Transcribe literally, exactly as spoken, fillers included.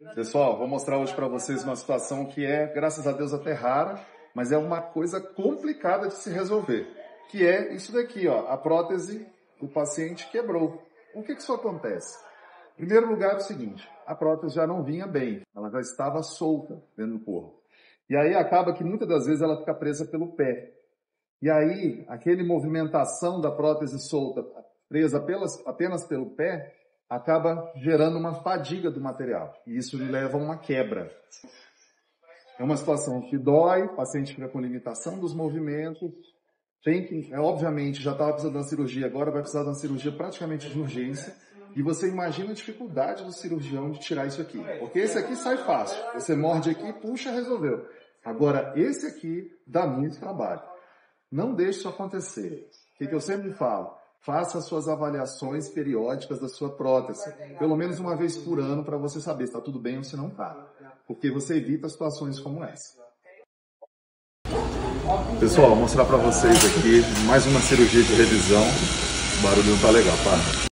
Pessoal, vou mostrar hoje para vocês uma situação que é, graças a Deus, até rara, mas é uma coisa complicada de se resolver, que é isso daqui, ó, a prótese do paciente quebrou. O que que isso acontece? Em primeiro lugar, é o seguinte, a prótese já não vinha bem, ela já estava solta dentro do corpo. E aí acaba que muitas das vezes ela fica presa pelo pé. E aí, aquele movimentação da prótese solta, presa apenas, apenas pelo pé, acaba gerando uma fadiga do material. E isso leva a uma quebra. É uma situação que dói, o paciente fica com limitação dos movimentos. Tem que, é, obviamente, já estava precisando de uma cirurgia, agora vai precisar de uma cirurgia praticamente de urgência. E você imagina a dificuldade do cirurgião de tirar isso aqui. Porque esse aqui sai fácil. Você morde aqui, puxa, resolveu. Agora, esse aqui dá muito trabalho. Não deixe isso acontecer. O que, que eu sempre falo? Faça as suas avaliações periódicas da sua prótese, pelo menos uma vez por ano, para você saber se está tudo bem ou se não está. Porque você evita situações como essa. Pessoal, vou mostrar para vocês aqui mais uma cirurgia de revisão. O barulho não está legal, tá?